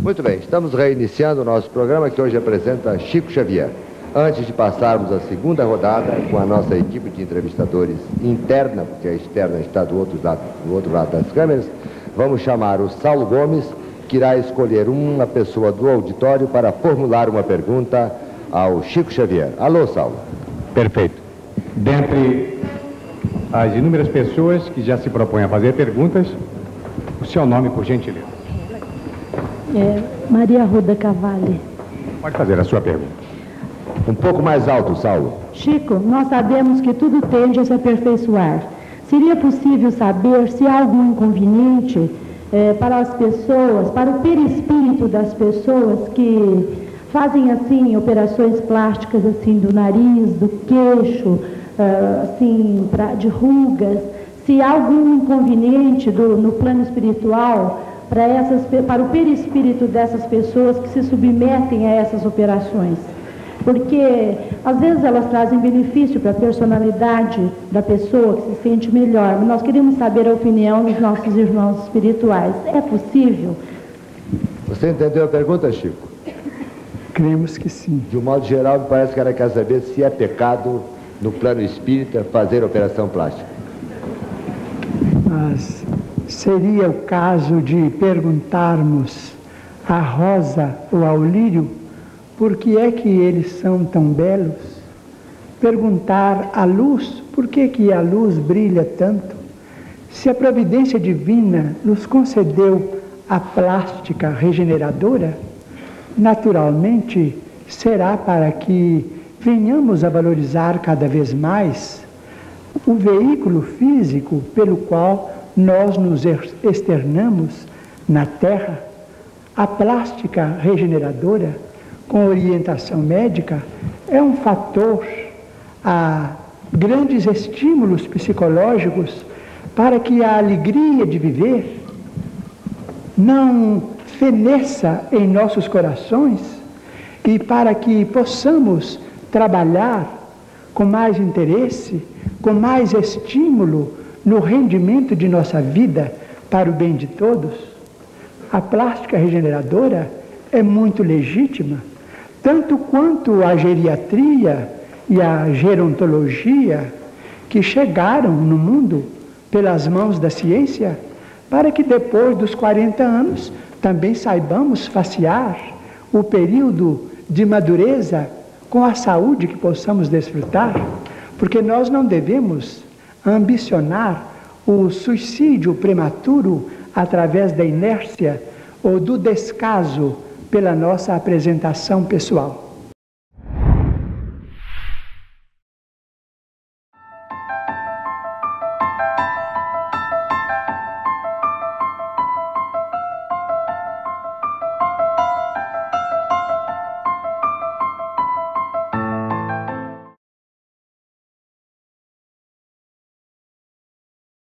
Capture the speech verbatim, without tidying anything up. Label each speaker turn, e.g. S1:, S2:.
S1: Muito bem, estamos reiniciando o nosso programa que hoje apresenta Chico Xavier. Antes de passarmos à segunda rodada com a nossa equipe de entrevistadores interna, porque a externa está do outro lado, do outro lado das câmeras, vamos chamar o Saulo Gomes, que irá escolher uma pessoa do auditório para formular uma pergunta ao Chico Xavier. Alô, Saulo.
S2: Perfeito. Dentre as inúmeras pessoas que já se propõem a fazer perguntas, o seu nome, por gentileza.
S3: É, Maria Ruda Cavalli.
S2: Pode fazer a sua pergunta.
S1: Um pouco mais alto, Saulo.
S3: Chico, nós sabemos que tudo tende a se aperfeiçoar. Seria possível saber se há algum inconveniente é, para as pessoas, para o perispírito das pessoas que fazem assim operações plásticas assim do nariz, do queixo, assim pra, de rugas, se há algum inconveniente do, no plano espiritual para essas, para o perispírito dessas pessoas que se submetem a essas operações? Porque às vezes elas trazem benefício para a personalidade da pessoa que se sente melhor. Nós queremos saber a opinião dos nossos irmãos espirituais. É possível?
S1: Você entendeu a pergunta, Chico?
S4: Cremos que sim.
S1: De um modo geral, me parece que ela quer saber se é pecado no plano espírita fazer operação plástica.
S4: Mas seria o caso de perguntarmos à rosa ou ao lírio por que é que eles são tão belos? Perguntar à luz por que que a luz brilha tanto? Se a providência divina nos concedeu a plástica regeneradora, naturalmente será para que venhamos a valorizar cada vez mais o veículo físico pelo qual nós nos externamos na Terra. A plástica regeneradora, com orientação médica, é um fator a grandes estímulos psicológicos para que a alegria de viver não feneça em nossos corações e para que possamos trabalhar com mais interesse, com mais estímulo no rendimento de nossa vida para o bem de todos. A plástica regeneradora é muito legítima, tanto quanto a geriatria e a gerontologia que chegaram no mundo pelas mãos da ciência, para que depois dos quarenta anos também saibamos facear o período de madureza com a saúde que possamos desfrutar, porque nós não devemos ambicionar o suicídio prematuro através da inércia ou do descaso pela nossa apresentação pessoal.